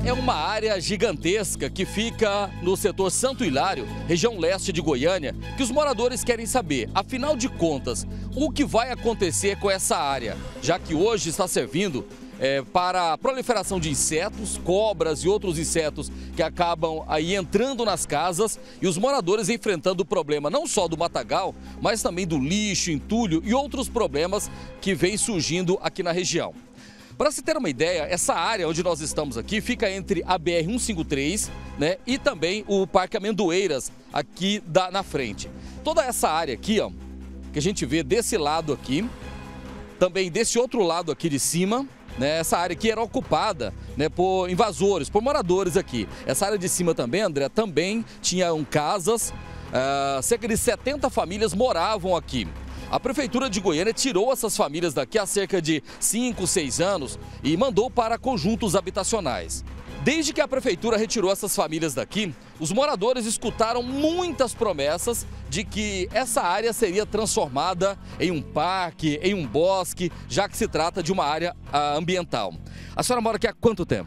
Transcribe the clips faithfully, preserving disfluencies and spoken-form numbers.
É uma área gigantesca que fica no setor Santo Hilário, região leste de Goiânia, que os moradores querem saber, afinal de contas, o que vai acontecer com essa área, já que hoje está servindo é, para a proliferação de insetos, cobras e outros insetos que acabam aí entrando nas casas e os moradores enfrentando o problema não só do matagal, mas também do lixo, entulho e outros problemas que vêm surgindo aqui na região. Para se ter uma ideia, essa área onde nós estamos aqui fica entre a B R cento e cinquenta e três, né, e também o Parque Amendoeiras aqui da, na frente. Toda essa área aqui, ó, que a gente vê desse lado aqui, também desse outro lado aqui de cima, né, essa área aqui era ocupada, né, por invasores, por moradores aqui. Essa área de cima também, André, também tinham casas, uh, cerca de setenta famílias moravam aqui. A Prefeitura de Goiânia tirou essas famílias daqui há cerca de cinco, seis anos e mandou para conjuntos habitacionais. Desde que a Prefeitura retirou essas famílias daqui, os moradores escutaram muitas promessas de que essa área seria transformada em um parque, em um bosque, já que se trata de uma área ah, ambiental. A senhora mora aqui há quanto tempo?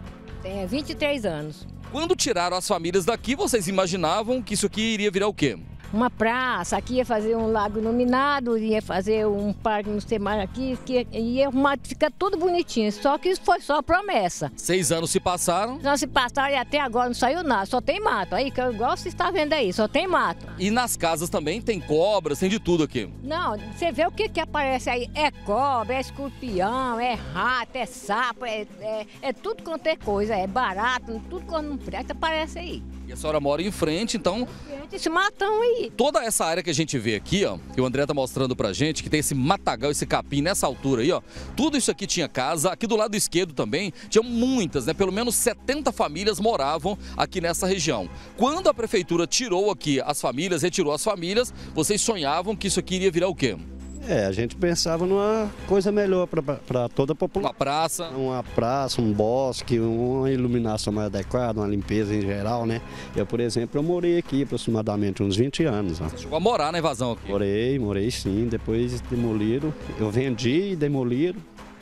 Tem vinte e três anos. Quando tiraram as famílias daqui, vocês imaginavam que isso aqui iria virar o quê? Uma praça, aqui ia fazer um lago iluminado, ia fazer um parque no Semar aqui, que ia arrumar, fica tudo bonitinho, só que isso foi só promessa. Seis anos se passaram. Não se passaram e até agora não saiu nada, só tem mato, aí, que é igual você está vendo aí, só tem mato. E nas casas também tem cobras, tem de tudo aqui. Não, você vê o que que aparece aí, é cobra, é escorpião, é rato, é sapo, é, é, é tudo quanto é coisa, é barato, tudo quanto não presta aparece aí. E a senhora mora em frente, então... Esse matão aí. Toda essa área que a gente vê aqui, ó, que o André tá mostrando pra gente, que tem esse matagal, esse capim nessa altura aí, ó, tudo isso aqui tinha casa. Aqui do lado esquerdo também tinha muitas, né, pelo menos setenta famílias moravam aqui nessa região. Quando a prefeitura tirou aqui as famílias, retirou as famílias, vocês sonhavam que isso aqui iria virar o quê? É, a gente pensava numa coisa melhor para toda a população. Uma praça. Uma praça, um bosque, uma iluminação mais adequada, uma limpeza em geral, né? Eu, por exemplo, eu morei aqui aproximadamente uns vinte anos. Ó. Você chegou a morar na invasão aqui? Morei, morei sim. Depois demoliram. Eu vendi e demoliram.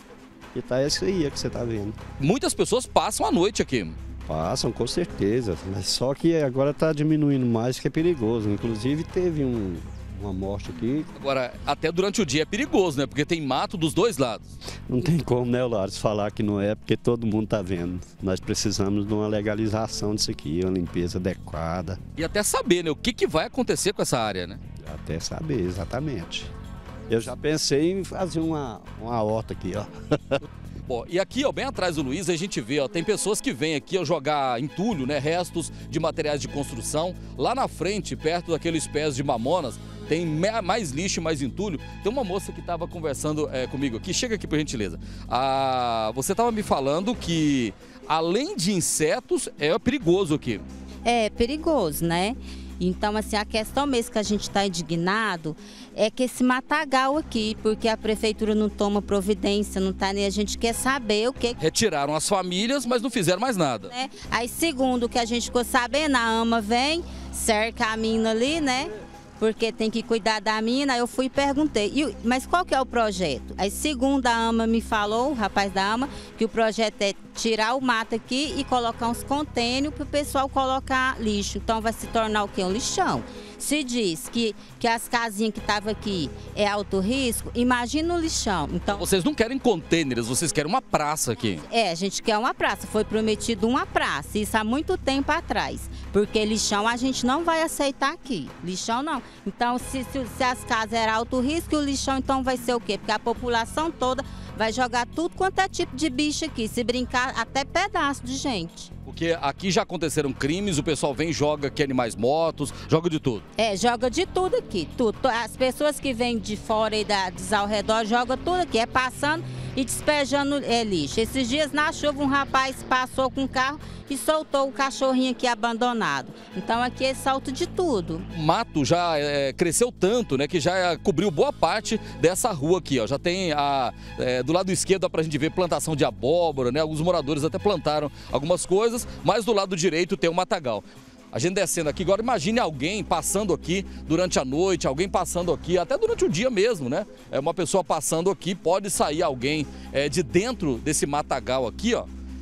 E tá isso aí que você tá vendo. Muitas pessoas passam a noite aqui. Passam, com certeza. Mas só que agora está diminuindo mais, que é perigoso. Inclusive teve um... uma morte aqui. Agora, até durante o dia é perigoso, né? Porque tem mato dos dois lados. Não tem como, né, Lares, falar que não é, porque todo mundo tá vendo. Nós precisamos de uma legalização disso aqui, uma limpeza adequada. E até saber, né, o que, que vai acontecer com essa área, né? Até saber, exatamente. Eu já pensei em fazer uma, uma horta aqui, ó. Bom, e aqui, ó, bem atrás do Luiz, a gente vê, ó, tem pessoas que vêm aqui ó, jogar entulho, né, restos de materiais de construção. Lá na frente, perto daqueles pés de mamonas, tem mais lixo e mais entulho. Tem uma moça que estava conversando é, comigo aqui. Chega aqui, por gentileza. Ah, você estava me falando que, além de insetos, é perigoso aqui. É perigoso, né? Então, assim, a questão mesmo que a gente está indignado é que esse matagal aqui, porque a prefeitura não toma providência, não tá nem a gente quer saber o que... Retiraram as famílias, mas não fizeram mais nada. Né? Aí, segundo o que a gente ficou sabendo, a AMA vem, cerca a mina ali, né? Porque tem que cuidar da mina. Aí eu fui e perguntei, e, mas qual que é o projeto? Aí, segundo a AMA me falou, o rapaz da AMA, que o projeto é tirar o mato aqui e colocar uns contêineres para o pessoal colocar lixo. Então vai se tornar o quê? Um lixão. Se diz que, que as casinhas que estavam aqui é alto risco, imagina o lixão. Então, vocês não querem contêineres, vocês querem uma praça aqui. É, a gente quer uma praça. Foi prometido uma praça, isso há muito tempo atrás. Porque lixão a gente não vai aceitar aqui. Lixão não. Então, se, se, se as casas eram alto risco, o lixão então vai ser o quê? Porque a população toda vai jogar tudo quanto é tipo de bicho aqui. Se brincar, até pedaço de gente. Porque aqui já aconteceram crimes, o pessoal vem e joga aqui animais mortos, joga de tudo. É, joga de tudo aqui, tudo. As pessoas que vêm de fora e da, ao redor jogam tudo aqui, é passando e despejando é, lixo. Esses dias na chuva um rapaz passou com um carro e soltou o cachorrinho aqui abandonado. Então aqui é salto de tudo. O mato já é, cresceu tanto, né, que já cobriu boa parte dessa rua aqui, ó. Já tem a, é, do lado esquerdo dá pra gente ver plantação de abóbora, né? Alguns moradores até plantaram algumas coisas, mas do lado direito tem o matagal. A gente descendo aqui, agora imagine alguém passando aqui durante a noite, alguém passando aqui, até durante o dia mesmo, né? É uma pessoa passando aqui, pode sair alguém é, de dentro desse matagal aqui, ó.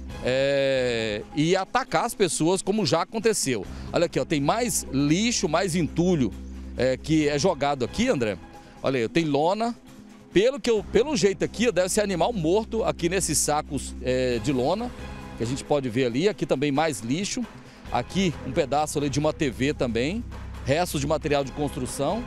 é, e atacar as pessoas, como já aconteceu. Olha aqui, ó, tem mais lixo, mais entulho é, que é jogado aqui, André. Olha aí, tem lona. Pelo, que eu, pelo jeito aqui, deve ser animal morto aqui nesses sacos é, de lona, que a gente pode ver ali. Aqui também mais lixo. Aqui um pedaço ali de uma T V também. Restos de material de construção.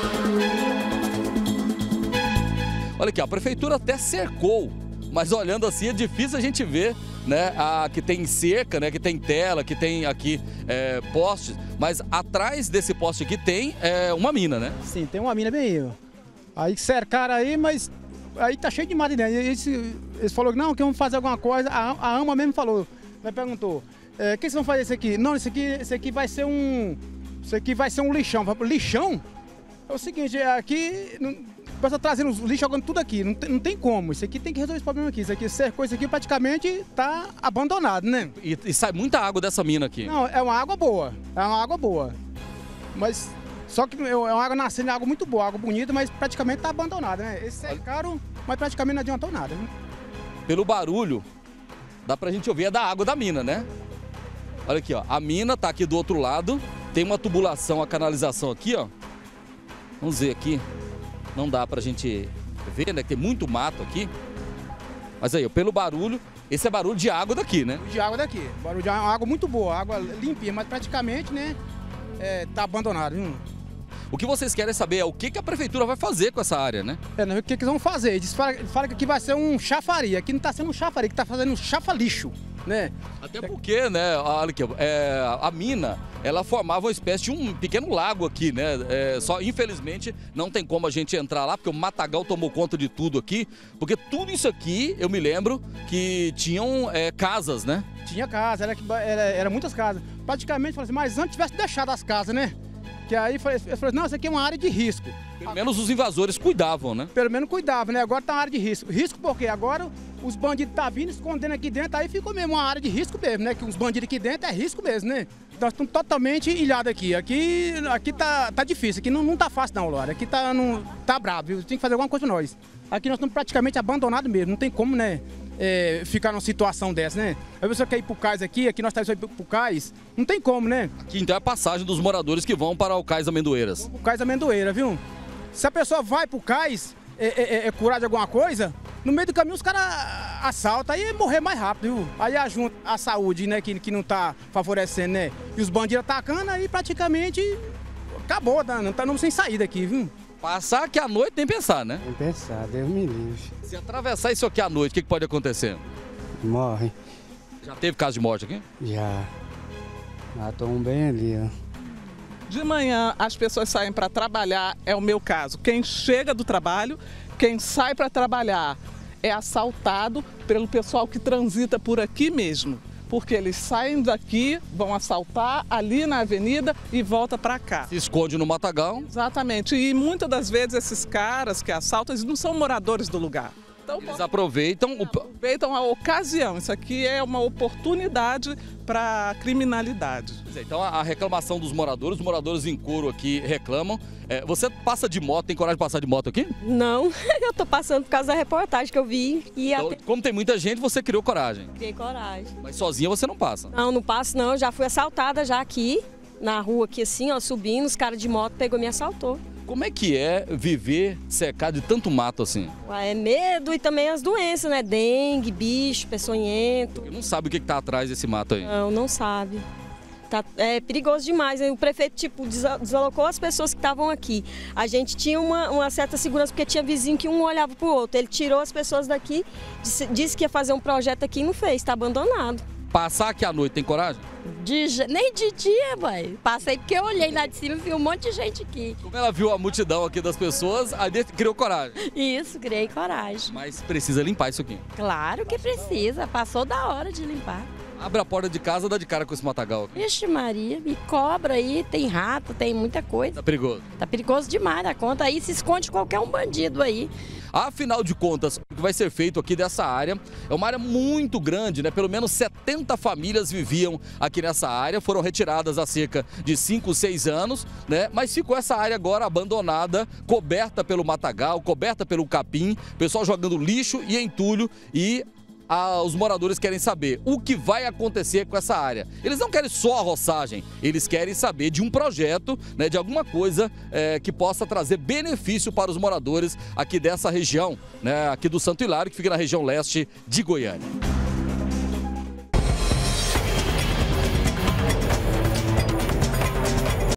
Olha aqui, a prefeitura até cercou, mas olhando assim é difícil a gente ver, né, a, que tem cerca, né, que tem tela, que tem aqui é, postes, mas atrás desse poste aqui tem é, uma mina, né? Sim, tem uma mina bem aí, ó. Aí cercaram aí, mas aí tá cheio de mato dentro. Eles, eles falaram que não, que vamos fazer alguma coisa, a, a AMA mesmo falou, me perguntou, é, o que vocês vão fazer isso aqui? Não, isso aqui, isso aqui vai ser um, isso aqui vai ser um lixão. Lixão? É o seguinte, aqui... O pessoal trazendo os lixos, jogando tudo aqui, não tem, não tem como. Isso aqui tem que resolver esse problema aqui. Isso aqui cercou, isso aqui praticamente tá abandonado, né? E, e sai muita água dessa mina aqui. Não, é uma água boa, é uma água boa. Mas, só que é uma água nascendo, é água muito boa, água bonita, mas praticamente tá abandonada, né? Eles cercaram, mas praticamente não adiantou nada, né? Pelo barulho, dá pra gente ouvir, é da água da mina, né? Olha aqui, ó, a mina tá aqui do outro lado, tem uma tubulação, a canalização aqui, ó. Vamos ver aqui. Não dá pra gente ver, né? Tem muito mato aqui. Mas aí, pelo barulho, esse é barulho de água daqui, né? De água daqui. Barulho de água, água muito boa, água limpinha, mas praticamente, né? É, tá abandonado, viu? O que vocês querem saber é o que, que a prefeitura vai fazer com essa área, né? É, não, o que, que eles vão fazer? Eles falam, falam que aqui vai ser um chafariz. Aqui não tá sendo um chafariz, que tá fazendo um chafa-lixo, né? Até porque, né, olha aqui, é, a mina, ela formava uma espécie de um pequeno lago aqui, né? É, só, infelizmente, não tem como a gente entrar lá, porque o matagal tomou conta de tudo aqui. Porque tudo isso aqui, eu me lembro que tinham é, casas, né? Tinha casa, era, era, era muitas casas. Praticamente, falei assim, mas antes tivesse deixado as casas, né? Que aí eu falei, não, isso aqui é uma área de risco. Pelo menos os invasores cuidavam, né? Pelo menos cuidavam, né? Agora tá uma área de risco. Risco porque agora os bandidos tá vindo, escondendo aqui dentro, aí ficou mesmo uma área de risco mesmo, né? Que os bandidos aqui dentro é risco mesmo, né? Nós estamos totalmente ilhados aqui. Aqui, aqui tá, tá difícil, aqui não, não tá fácil não, Laura. Aqui tá, não, tá bravo, viu? Tem que fazer alguma coisa pra nós. Aqui nós estamos praticamente abandonados mesmo, não tem como, né? É, ficar numa situação dessa, né? A pessoa quer ir pro cais aqui, aqui nós estamos indo pro cais, não tem como, né? Aqui então é a passagem dos moradores que vão para o Cais Amendoeiras. O Cais Amendoeira, viu? Se a pessoa vai pro cais, é, é, é curar de alguma coisa, no meio do caminho os caras assaltam, aí é morrer mais rápido, viu? Aí ajunta a saúde, né, que, que não tá favorecendo, né? E os bandidos atacando, aí praticamente acabou, não tá sem saída aqui, viu? Passar aqui à noite nem pensar, né? Nem pensar, Deus me livre. Se atravessar isso aqui à noite, o que, que pode acontecer? Morre. Já teve caso de morte aqui? Já. Matou um bem ali, ó. De manhã as pessoas saem para trabalhar, é o meu caso. Quem chega do trabalho, quem sai para trabalhar é assaltado pelo pessoal que transita por aqui mesmo. Porque eles saem daqui, vão assaltar ali na avenida e voltam para cá. Se esconde no matagal. Exatamente. E muitas das vezes esses caras que assaltam, eles não são moradores do lugar. Então, eles aproveitam, o... aproveitam a ocasião. Isso aqui é uma oportunidade para criminalidade. Então a reclamação dos moradores, os moradores em coro aqui reclamam. É, você passa de moto, tem coragem de passar de moto aqui? Não, eu tô passando por causa da reportagem que eu vi. E então, até... Como tem muita gente, você criou coragem? Criei coragem. Mas sozinha você não passa? Não, não passo não, eu já fui assaltada já aqui, na rua aqui assim, ó, subindo, os caras de moto pegou e me assaltou. Como é que é viver cercado de tanto mato assim? É medo e também as doenças, né? Dengue, bicho, peçonhento. Porque não sabe o que está atrás desse mato aí. Não, não sabe. Tá, é perigoso demais. O prefeito tipo, desalocou as pessoas que estavam aqui. A gente tinha uma, uma certa segurança porque tinha vizinho que um olhava para o outro. Ele tirou as pessoas daqui, disse, disse que ia fazer um projeto aqui e não fez, está abandonado. Passar aqui à noite, tem coragem? De, nem de dia, mãe. Passei porque eu olhei lá de cima e vi um monte de gente aqui. Como ela viu a multidão aqui das pessoas, aí criou coragem. Isso, criei coragem. Mas precisa limpar isso aqui. Claro que precisa, passou da hora de limpar. Abre a porta de casa, dá de cara com esse matagal aqui. Vixe Maria, e cobra aí, tem rato, tem muita coisa. Tá perigoso? Tá perigoso demais da conta, aí se esconde qualquer um bandido aí. Afinal de contas, o que vai ser feito aqui dessa área é uma área muito grande, né? Pelo menos setenta famílias viviam aqui nessa área, foram retiradas há cerca de cinco, seis anos, né? Mas ficou essa área agora abandonada, coberta pelo matagal, coberta pelo capim, pessoal jogando lixo e entulho e a, os moradores querem saber o que vai acontecer com essa área. Eles não querem só a roçagem, eles querem saber de um projeto, né, de alguma coisa é, que possa trazer benefício para os moradores aqui dessa região, né, aqui do Santo Hilário, que fica na região leste de Goiânia.